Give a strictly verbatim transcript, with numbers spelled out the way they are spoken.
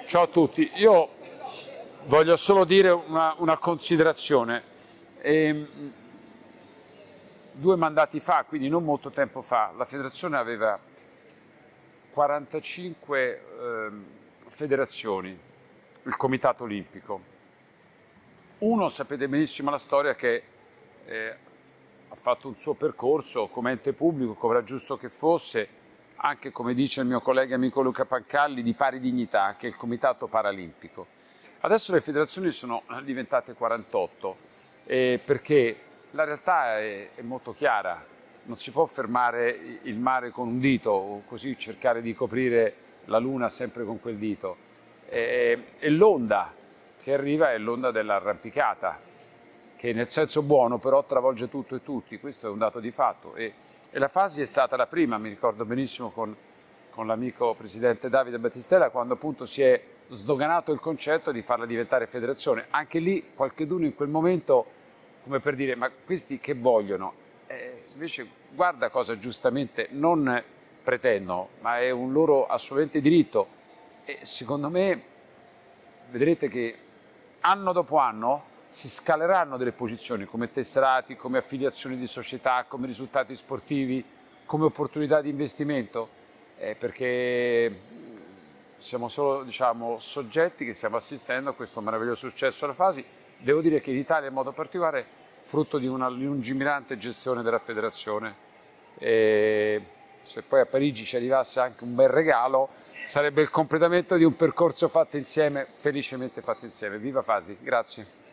Ciao a tutti, io voglio solo dire una, una considerazione. E, due mandati fa, quindi non molto tempo fa, la federazione aveva quarantacinque eh, federazioni, il Comitato Olimpico. Uno, sapete benissimo la storia, che eh, ha fatto un suo percorso come ente pubblico, come era giusto che fosse, anche come dice il mio collega amico Luca Pancalli, di pari dignità, che è il Comitato Paralimpico. Adesso le federazioni sono diventate quarantotto, eh, perché la realtà è, è molto chiara, non si può fermare il mare con un dito o così cercare di coprire la luna sempre con quel dito. E, e l'onda che arriva è l'onda dell'arrampicata, che nel senso buono però travolge tutto e tutti, questo è un dato di fatto. E, e la fase è stata la prima, mi ricordo benissimo con, con l'amico presidente Davide Battistella, quando appunto si è sdoganato il concetto di farla diventare federazione. Anche lì qualcheduno in quel momento, come per dire, ma questi che vogliono? Eh, invece guarda cosa giustamente non pretendono, ma è un loro assolutamente diritto. E secondo me vedrete che anno dopo anno si scaleranno delle posizioni come tesserati, come affiliazioni di società, come risultati sportivi, come opportunità di investimento, eh, perché siamo solo, diciamo, soggetti che stiamo assistendo a questo meraviglioso successo alla Fasi. Devo dire che in Italia in modo particolare frutto di una lungimirante gestione della federazione. E se poi a Parigi ci arrivasse anche un bel regalo, sarebbe il completamento di un percorso fatto insieme, felicemente fatto insieme. Viva Fasi, grazie.